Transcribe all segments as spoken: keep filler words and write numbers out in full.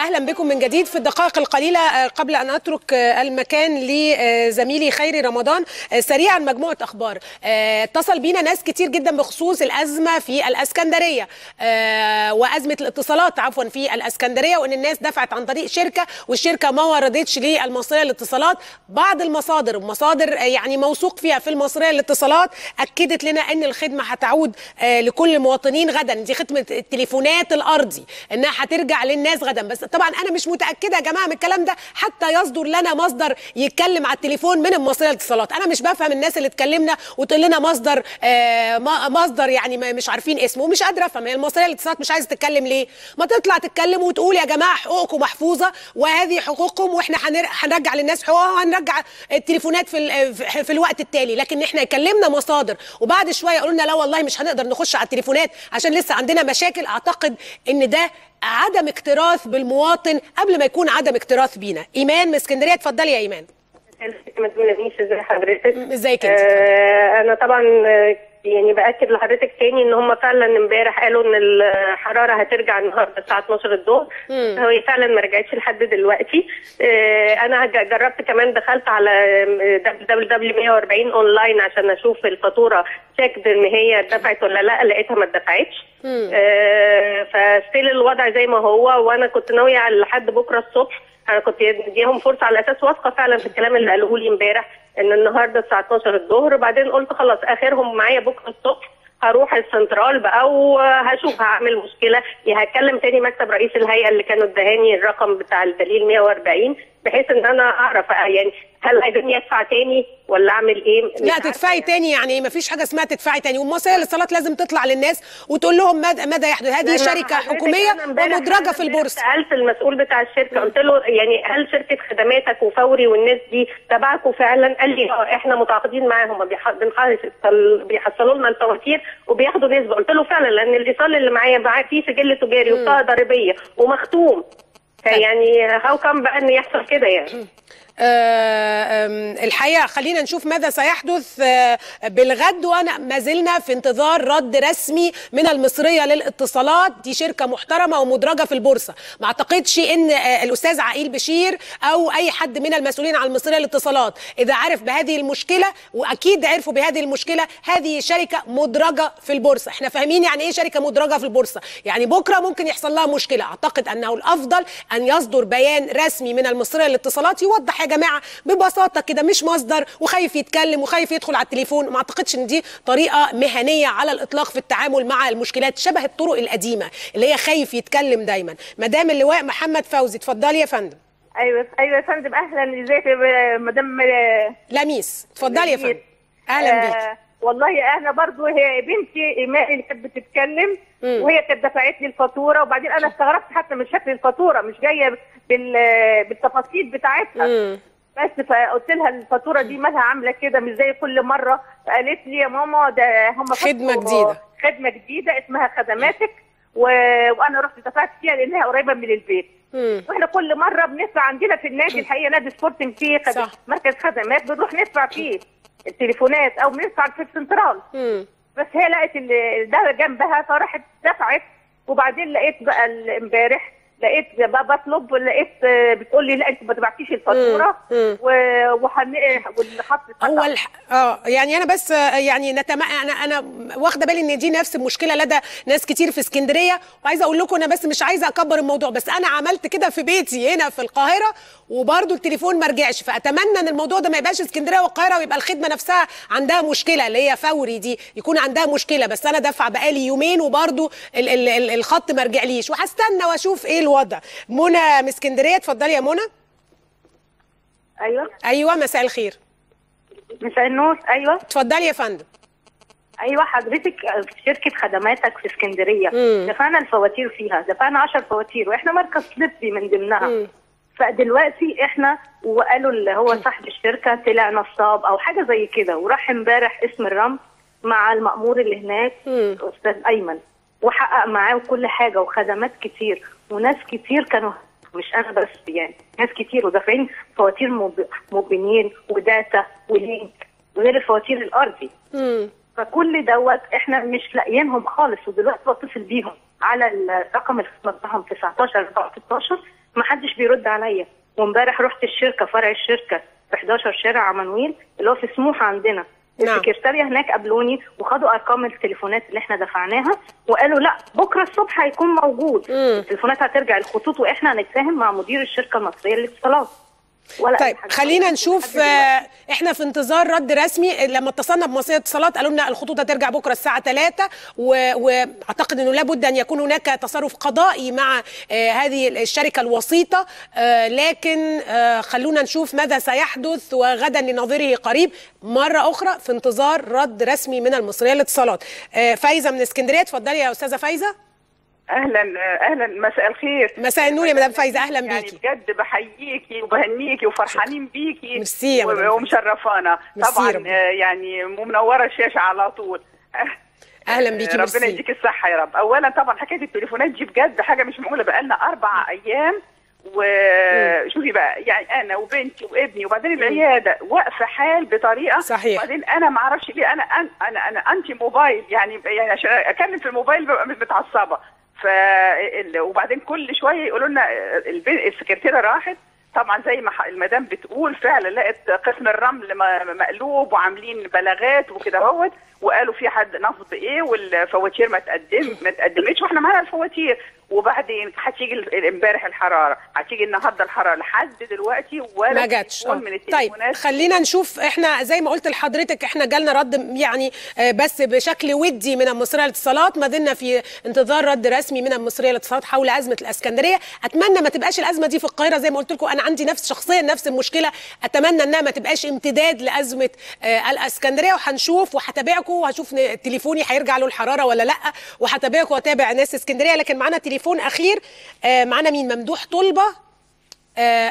أهلا بكم من جديد. في الدقائق القليلة قبل أن أترك المكان لزميلي خيري رمضان، سريعا مجموعة أخبار. اتصل بينا ناس كتير جدا بخصوص الأزمة في الأسكندرية وأزمة الاتصالات عفوا في الأسكندرية، وأن الناس دفعت عن طريق شركة والشركة ما وردتش للمصرية للاتصالات. بعض المصادر مصادر يعني موثوق فيها في المصرية للاتصالات أكدت لنا أن الخدمة هتعود لكل المواطنين غدا. دي خدمة التليفونات الأرضي أنها هترجع للناس غدا، بس طبعا انا مش متاكده يا جماعه من الكلام ده حتى يصدر لنا مصدر يتكلم على التليفون من المصريه للاتصالات. انا مش بفهم الناس اللي تكلمنا وتقول لنا مصدر آه مصدر يعني مش عارفين اسمه، ومش قادره افهم هي المصريه للاتصالات مش عايزه تتكلم ليه؟ ما تطلع تتكلم وتقول يا جماعه حقوقكم محفوظه وهذه حقوقكم واحنا هنرجع للناس حقوقها وهنرجع التليفونات في في الوقت التالي. لكن احنا يكلمنا مصادر وبعد شويه يقولوا لنا لا والله مش هنقدر نخش على التليفونات عشان لسه عندنا مشاكل. اعتقد ان ده عدم اكتراث بالمواطن قبل ما يكون عدم اكتراث بينا. ايمان من اسكندريه، اتفضلي يا ايمان. ازي حضرتك؟ ازيك انت؟ آه انا طبعا يعني باكد لحضرتك تاني ان هم فعلا امبارح قالوا ان الحراره هترجع النهارده الساعه اتناشر الظهر. هي فعلا ما رجعتش لحد دلوقتي. آه انا جربت كمان، دخلت على دبليو دبليو مية واربعين اونلاين عشان اشوف الفاتوره تشيك ان هي اتدفعت ولا لا، لقيتها ما اتدفعتش. آه فستيل الوضع زي ما هو، وانا كنت ناويه لحد بكره الصبح، انا كنت اديهم فرصه على اساس واثقه فعلا في الكلام اللي قالوه لي امبارح ان النهارده الساعه اتناشر الظهر. وبعدين قلت خلاص اخرهم معايا بكره الصبح، هروح السنترال بقى وهشوف هعمل مشكله، يا هكلم تاني مكتب رئيس الهيئه اللي كانوا ادهاني الرقم بتاع الدليل مية واربعين بحيث ان انا اعرف يعني هل عايزين يدفع تاني ولا اعمل ايه. لا تدفعي تاني، يعني ما فيش حاجه اسمها تدفعي تاني، والمصريه للاتصالات لازم تطلع للناس وتقول لهم ماذا ماذا يحدث. هذه شركه حكوميه ومدرجه في البورصه. سالت المسؤول بتاع الشركه قلت له يعني هل شركه خدماتك وفوري والناس دي تبعكم فعلا؟ قال لي اه احنا متعاقدين معاهم، بيحصلوا لنا الفواتير وبياخدوا نسبه. قلت له فعلا لان الايصال اللي معايا معاه فيه سجل تجاري وبطاقه ضريبيه ومختوم، فيعني هاو كم بقى ان يحصل كده يعني. أه الحقيقه خلينا نشوف ماذا سيحدث أه بالغد، وانا ما زلنا في انتظار رد رسمي من المصريه للاتصالات. دي شركه محترمه ومدرجه في البورصه، ما اعتقدش ان أه الاستاذ عقيل بشير او اي حد من المسؤولين عن المصريه للاتصالات اذا عرف بهذه المشكله، واكيد عرفوا بهذه المشكله، هذه شركه مدرجه في البورصه. احنا فاهمين يعني ايه شركه مدرجه في البورصه، يعني بكره ممكن يحصل لها مشكله. اعتقد انه الافضل ان يصدر بيان رسمي من المصريه للاتصالات يوضح يا جماعه ببساطه كده، مش مصدر وخايف يتكلم وخايف يدخل على التليفون. ما اعتقدش ان دي طريقه مهنيه على الاطلاق في التعامل مع المشكلات، شبه الطرق القديمه اللي هي خايف يتكلم دايما. مدام اللواء محمد فوزي، اتفضلي يا فندم. ايوه ايوه يا فندم، اهلا. ازيك يا مدام لميس؟ اتفضلي يا فندم. اهلا آه بيكي. والله انا برضو هي بنتي ايمان اللي كانت بتتكلم مم. وهي كانت دفعت لي الفاتوره، وبعدين انا استغربت حتى من شكل الفاتوره مش جايه بالتفاصيل بتاعتها. مم. بس فقلت لها الفاتوره دي مالها عامله كده مش زي كل مره. فقالت لي يا ماما ده هم خدمه جديده خدمه جديده اسمها خدماتك، و... وانا رحت دفعت فيها لانها قريبه من البيت. مم. واحنا كل مره بندفع عندنا في النادي الحقيقه نادي سبورتنج فيه خد... مركز خدمات بنروح ندفع فيه التليفونات او بندفع في السنترال. مم. بس هي لقت ده جنبها فراحت دفعت. وبعدين لقيت بقى امبارح لقيت بقى بطلب، لقيت بتقول لي لا انت ما دفعتيش الفاتوره وحن والخط هو الح... اه يعني انا بس يعني نتم... انا انا واخده بالي ان دي نفس المشكله لدى ناس كتير في اسكندريه، وعايزه اقول لكم انا بس مش عايزه اكبر الموضوع، بس انا عملت كده في بيتي هنا في القاهره وبرده التليفون ما رجعش. فاتمنى ان الموضوع ده ما يبقاش اسكندريه والقاهره ويبقى الخدمه نفسها عندها مشكله اللي هي فوري دي يكون عندها مشكله، بس انا دافعه بقالي يومين وبرده ال... ال... ال... الخط ما رجعليش، وهستنى واشوف ايه الوضع. منى من اسكندريه، اتفضلي يا منى. ايوه ايوه مساء الخير. مساء النور. ايوه اتفضلي يا فندم. ايوه حضرتك في شركه خدماتك في اسكندريه دفعنا الفواتير فيها، دفعنا عشر فواتير واحنا مركز طبي من ضمنها. مم. فدلوقتي احنا وقالوا اللي هو صاحب الشركه طلع نصاب او حاجه زي كده، وراح امبارح اسم الرمل مع المأمور اللي هناك استاذ ايمن وحقق معاه كل حاجه وخدمات كتير، وناس كتير كانوا مش انا بس يعني ناس كتير ودافعين فواتير مبينين وداتا ولينك غير الفواتير الارضي. امم فكل دوت احنا مش لاقيينهم خالص. ودلوقتي بتصل بيهم على الرقم الخدمه بتاعهم تسعتاشر اربعة ستاشر ما حدش بيرد عليا. وامبارح رحت الشركه، فرع الشركه في حداشر شارع عمانويل اللي هو في سموحه عندنا. نعم. السكرتاريه هناك قابلوني وخدوا ارقام التليفونات اللي احنا دفعناها وقالوا لا بكره الصبح هيكون موجود. مم. التليفونات هترجع الخطوط واحنا هنتفاهم مع مدير الشركه المصريه للاتصالات. طيب خلينا نشوف. آه احنا في انتظار رد رسمي. لما اتصلنا بمصرية اتصالات قالوا لنا الخطوط هترجع بكره الساعه ثلاثة، واعتقد انه لابد ان يكون هناك تصرف قضائي مع آه هذه الشركه الوسيطه. آه لكن آه خلونا نشوف ماذا سيحدث، وغدا لنظيره قريب. مره اخرى في انتظار رد رسمي من المصرية للاتصالات. آه فايزه من اسكندريه، اتفضلي يا استاذه فايزه. اهلا اهلا، مساء الخير. مساء النور يا مدام فايزه، اهلا يعني بيكي. بجد بحييكي وبهنيكي وفرحانين بيكي. ميرسي يا مدام ومشرفانا طبعا. يعني منوره الشاشه على طول. اهلا بيكي. ربنا ميرسي. يديك الصحه يا رب. اولا طبعا حكايه التليفونات دي بجد حاجه مش معقوله، بقالنا اربع ايام وشوفي بقى يعني انا وبنتي وابني وبعدين العياده واقفه حال بطريقه. صحيح. وبعدين انا ما اعرفش ليه انا انا انا انتي موبايل، يعني يعني عشان اكلم في الموبايل ببقى متعصبه. ف وبعدين كل شويه يقولوا لنا السكرتيره راحت طبعا زي ما المدام بتقول فعلا لقت قسم الرمل مقلوب وعاملين بلاغات وكده اهوت، وقالوا في حد نفض ايه والفواتير ما تقدم ما تقدمتش واحنا معانا الفواتير. وبعدين هتيجي امبارح الحراره، هتيجي النهارده الحراره، لحد دلوقتي ولا ما جاتش. طيب خلينا نشوف. احنا زي ما قلت لحضرتك احنا جالنا رد يعني بس بشكل ودي من المصريه للاتصالات. ما زلنا في انتظار رد رسمي من المصريه للاتصالات حول ازمه الاسكندريه. اتمنى ما تبقاش الازمه دي في القاهره زي ما قلت لكم. انا عندي نفس شخصيا نفس المشكله. اتمنى انها ما تبقاش امتداد لازمه الاسكندريه، وهنشوف وهتابعكم وهشوف تليفوني هيرجع له الحراره ولا لا، وهتابعكم واتابع ناس اسكندريه. لكن معانا تليفون اخير. آه معانا مين؟ ممدوح طلبه، آه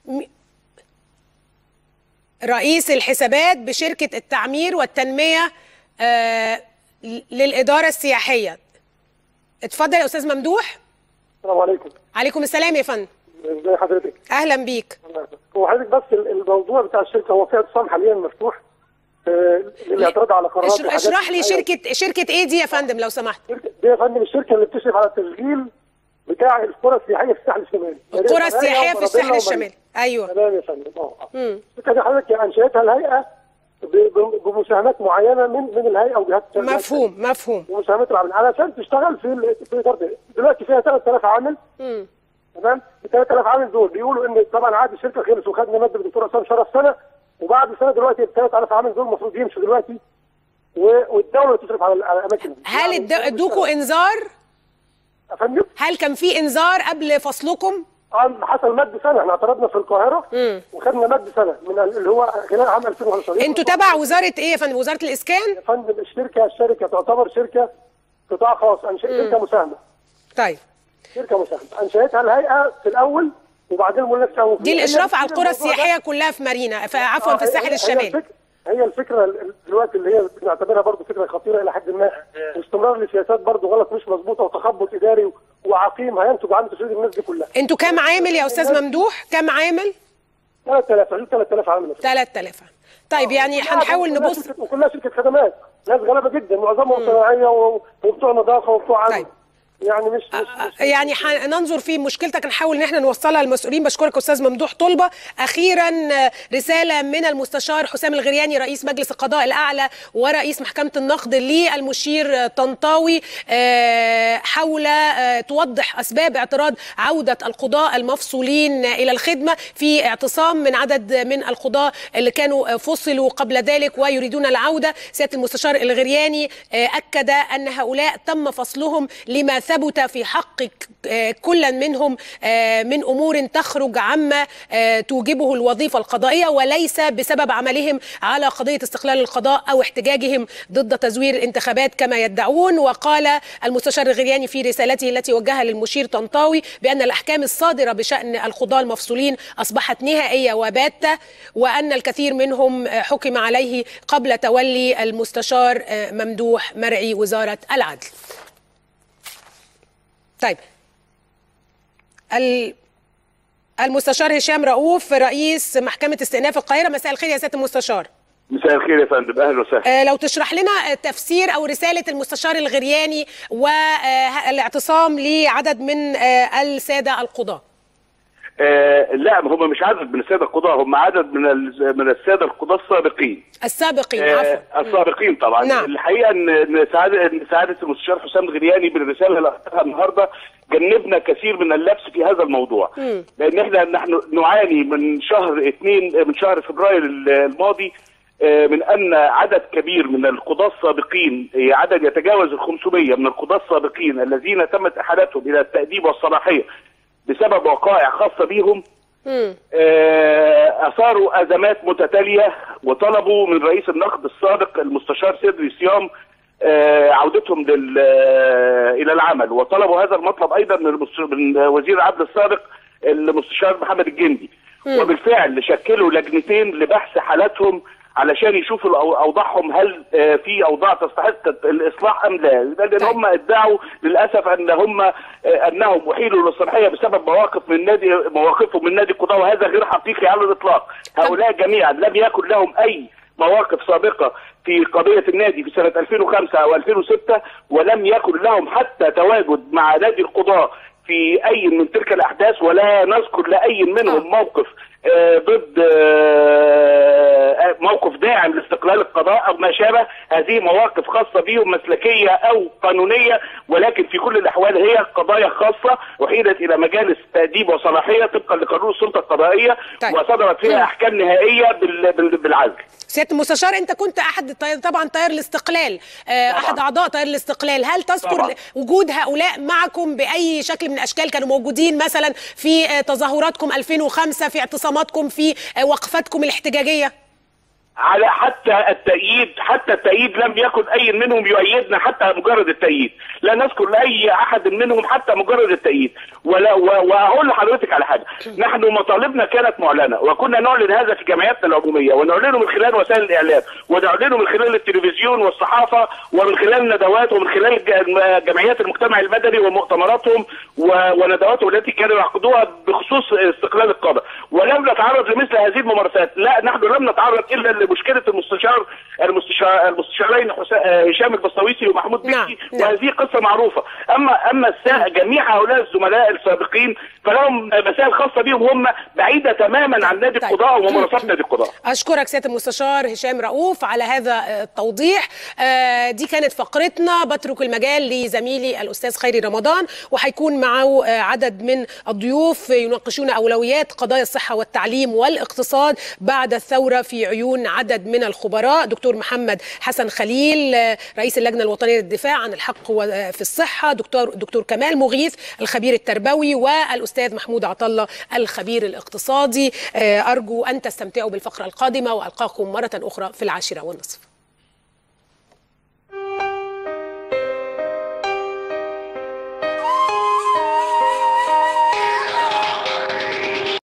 رئيس الحسابات بشركه التعمير والتنميه آه للاداره السياحيه. اتفضل يا استاذ ممدوح. السلام عليكم. عليكم السلام يا فندم. ازي حضرتك؟ اهلا بيك. هو حضرتك بس الموضوع بتاع الشركه هو في اتصال حاليا مفتوح للاعتراض على قرارات. اشرح لي شركه شركه ايه دي يا فندم لو سمحت؟ دي يا فندم الشركه اللي بتشرف على التشغيل بتاع القرى السياحيه في الساحل الشمالي. القرى السياحيه في الساحل الشمالي. ايوه تمام يا فندم. اه الشركه دي حضرتك انشاتها الهيئه بمساهمات معينه من من الهيئه وجهات. مفهوم مفهوم. ومساهمات العاملين علشان تشتغل في في اداره. دلوقتي فيها ثلاثة آلاف عامل. امم تمام. ال ثلاثة آلاف عامل دول بيقولوا ان طبعا عقد الشركه خلص وخدنا ماده الدكتور عصام شرف سنه، وبعد سنه دلوقتي ال ثلاثة آلاف عامل دول المفروض يمشوا دلوقتي والدوله تصرف على الاماكن دي. هل ادوكوا انذار؟ يا فندم هل كان في انذار قبل فصلكم؟ اه حصل مد سنه. احنا اعترضنا في القاهره مم. وخدنا مد سنه من اللي هو خلال عام ألفين وخمسة عشر. انتوا تبع وزاره ايه يا فندم؟ وزاره الاسكان؟ يا فندم الشركه الشركه تعتبر شركه قطاع خاص، شركه مساهمه. طيب شركه مساهمه انشاتها الهيئه في الاول وبعدين المنافسه. دي الاشراف على القرى السياحيه كلها في مارينا، عفوا في الساحل الشمالي. هي الفكره دلوقتي اللي هي بنعتبرها برضه فكره خطيره الى حد ما، واستمرار لسياسات برضه غلط مش مظبوطه وتخبط اداري وعقيم هينتج عن تشغيل الناس دي كلها. انتوا كام عامل يا استاذ ممدوح؟ كام عامل؟ ثلاثة آلاف ثلاثة آلاف عامل. ثلاثة آلاف. طيب يعني هنحاول نبص. وكلها شركه خدمات، ناس غلابه جدا معظمهم صناعيه وبتوع نظافه وبتوع عمل. طيب. يعني مش, مش, مش يعني هننظر في مشكلتك، نحاول ان احنا نوصلها للمسؤولين. بشكرك استاذ ممدوح طلبه. اخيرا رساله من المستشار حسام الغرياني رئيس مجلس القضاء الاعلى ورئيس محكمه النقد للمشير طنطاوي حول توضح اسباب اعتراض عوده القضاء المفصولين الى الخدمه في اعتصام من عدد من القضاء اللي كانوا فصلوا قبل ذلك ويريدون العوده. سياده المستشار الغرياني اكد ان هؤلاء تم فصلهم لما ثبت في حق كل منهم من أمور تخرج عما توجبه الوظيفة القضائية، وليس بسبب عملهم على قضية استقلال القضاء أو احتجاجهم ضد تزوير الانتخابات كما يدعون. وقال المستشار الغرياني في رسالته التي وجهها للمشير طنطاوي بأن الأحكام الصادرة بشأن القضاة المفصولين أصبحت نهائية وباتة، وأن الكثير منهم حكم عليه قبل تولي المستشار ممدوح مرعي وزارة العدل. طيب المستشار هشام رؤوف رئيس محكمة استئناف القاهرة، مساء الخير يا سيادة المستشار. مساء الخير يا فندم، اهلا وسهلا. آه لو تشرح لنا تفسير او رسالة المستشار الغرياني والاعتصام لعدد من آه السادة القضاة. آه لا، هم مش عدد من الساده القضاه، هم عدد من من الساده القضاه السابقين. السابقين آه عفوا. السابقين طبعا. نعم. الحقيقه ان سعاده ان سعاده المستشار حسام الغرياني بالرساله اللي قالها النهارده جنبنا كثير من اللبس في هذا الموضوع. م. لان احنا نحن نعاني من شهر اثنين من شهر فبراير الماضي من ان عدد كبير من القضاة السابقين، عدد يتجاوز ال خمسمائة من القضاة السابقين الذين تمت احالتهم الى التأديب والصلاحيه بسبب وقائع خاصه بهم اثاروا ازمات متتاليه، وطلبوا من رئيس النقد السابق المستشار سيدري صيام عودتهم لل الى العمل، وطلبوا هذا المطلب ايضا من وزير العدل السابق المستشار محمد الجندي. وبالفعل شكلوا لجنتين لبحث حالاتهم علشان يشوفوا اوضاعهم، هل في اوضاع تستحق الاصلاح ام لا، لان هم ادعوا للاسف ان هم انهم احيلوا للصلاحيه بسبب مواقف من نادي مواقفهم من نادي القضاه، وهذا غير حقيقي على الاطلاق. هؤلاء جميعا لم يكن لهم اي مواقف سابقه في قضيه النادي في سنه ألفين وخمسة او ألفين وستة، ولم يكن لهم حتى تواجد مع نادي القضاه في اي من تلك الاحداث، ولا نذكر لاي منهم موقف آه ضد آه موقف داعم لاستقلال القضاء او ما شابه. هذه مواقف خاصه بهم مسلكيه او قانونيه، ولكن في كل الاحوال هي قضايا خاصه احيلت الى مجالس تأديب وصلاحيه طبقا لقانون السلطه القضائيه. طيب. وصدرت فيها احكام نهائيه بالعزل. سياده المستشار، انت كنت احد طبعا تيار الاستقلال، احد اعضاء تيار الاستقلال، هل تذكر طبعا وجود هؤلاء معكم باي شكل من الاشكال؟ كانوا موجودين مثلا في تظاهراتكم ألفين وخمسة، في اعتصاماتكم، في وقفتكم الاحتجاجيه؟ على حتى التأييد حتى التأييد لم يكن أي منهم يؤيدنا حتى مجرد التأييد، لا نذكر لأي أحد منهم حتى مجرد التأييد. ولا وأقول لحضرتك على حاجة، نحن مطالبنا كانت معلنة، وكنا نعلن هذا في جمعياتنا العمومية، ونعلنه من خلال وسائل الإعلام، ونعلنه من خلال التلفزيون والصحافة، ومن خلال الندوات، ومن خلال جمعيات المجتمع المدني ومؤتمراتهم وندواتهم التي كانوا يعقدوها بخصوص استقلال القضاء، ولم نتعرض لمثل هذه الممارسات. لا، نحن لم نتعرض إلا مشكله المستشار المستشار المستشارين هشام البسطويسي ومحمود بكي. نعم. وهذه قصه معروفه. اما اما جميع هؤلاء الزملاء السابقين فلهم مسائل خاصه بهم، هم بعيده تماما عن نادي طيب. القضاء وممارسات نادي القضاء. اشكرك سياده المستشار هشام رؤوف على هذا التوضيح. آه دي كانت فقرتنا، بترك المجال لزميلي الاستاذ خيري رمضان، وهيكون معه عدد من الضيوف يناقشون اولويات قضايا الصحه والتعليم والاقتصاد بعد الثوره في عيون عدد من الخبراء. دكتور محمد حسن خليل رئيس اللجنة الوطنية للدفاع عن الحق في الصحة، دكتور دكتور كمال مغيث الخبير التربوي، والأستاذ محمود عطلة الخبير الاقتصادي. أرجو أن تستمتعوا بالفقرة القادمة، وألقاكم مرة أخرى في العاشرة والنصف.